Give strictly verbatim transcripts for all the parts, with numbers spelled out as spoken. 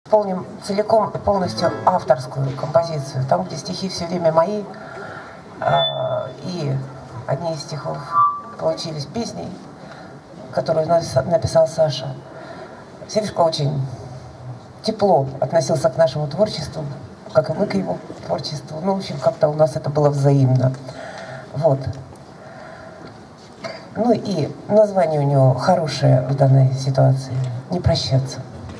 Исполним целиком и полностью авторскую композицию. Там, где стихи все время мои, э, и одни из стихов получились песней, которую написал Саша. Сережка очень тепло относился к нашему творчеству, как и мы к его творчеству. Ну, в общем, как-то у нас это было взаимно. Вот. Ну и название у него хорошее в данной ситуации. «Не прощаться».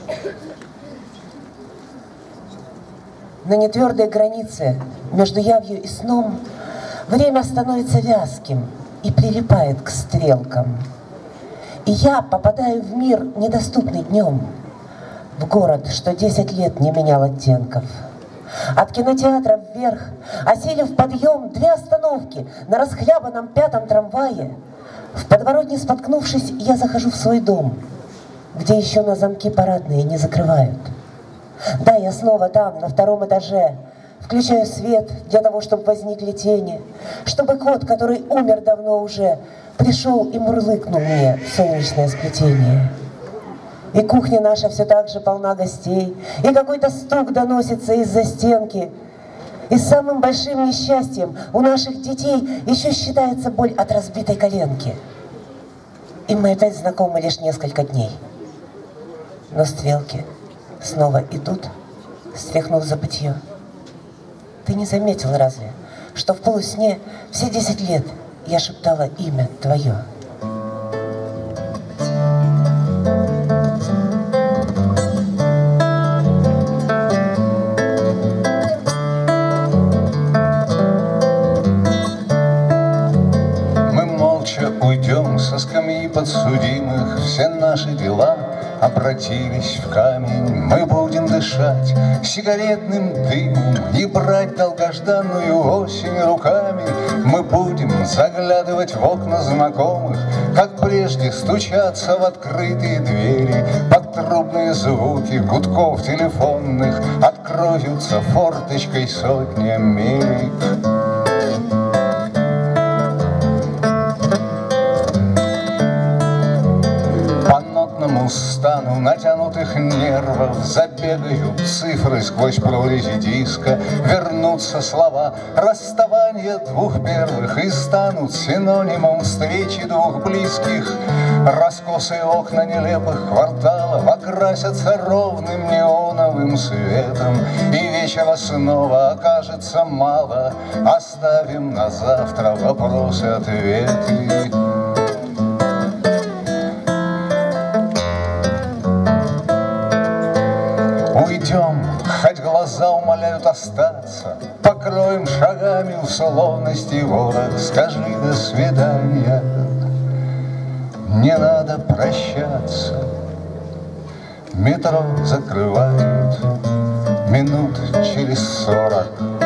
На нетвердой границе между явью и сном время становится вязким и прилипает к стрелкам. И я попадаю в мир, недоступный днем, в город, что десять лет не менял оттенков. От кинотеатра вверх, осилив подъем, две остановки на расхлябанном пятом трамвае. В подворотне споткнувшись, я захожу в свой дом, где еще на замки парадные не закрывают. Да, я снова там, на втором этаже, включаю свет для того, чтобы возникли тени, чтобы кот, который умер давно уже, пришел и мурлыкнул мне в солнечное сплетение. И кухня наша все так же полна гостей, и какой-то стук доносится из-за стенки. И самым большим несчастьем у наших детей еще считается боль от разбитой коленки. И мы опять знакомы лишь несколько дней. Но стрелки снова идут, стряхнув забытье. Ты не заметил разве, что в полусне все десять лет я шептала имя твое? Мы молча уйдем со скамьи подсудимых, все наши дела обратились в камень. Мы будем дышать сигаретным дымом и брать долгожданную осень руками. Мы будем заглядывать в окна знакомых, как прежде стучаться в открытые двери. Под трубные звуки гудков телефонных откроются форточкой сотни Америк. Стану натянутых нервов, забегают цифры сквозь прорези диска, вернутся слова расставания двух первых и станут синонимом встречи двух близких. Раскосые окна нелепых кварталов окрасятся ровным неоновым светом, и вечера снова окажется мало. Оставим на завтра вопросы-ответы. Уйдем, хоть глаза умоляют остаться, покроем шагами условности ворох. Скажи до свидания, не надо прощаться. Метро закрывают минут через сорок.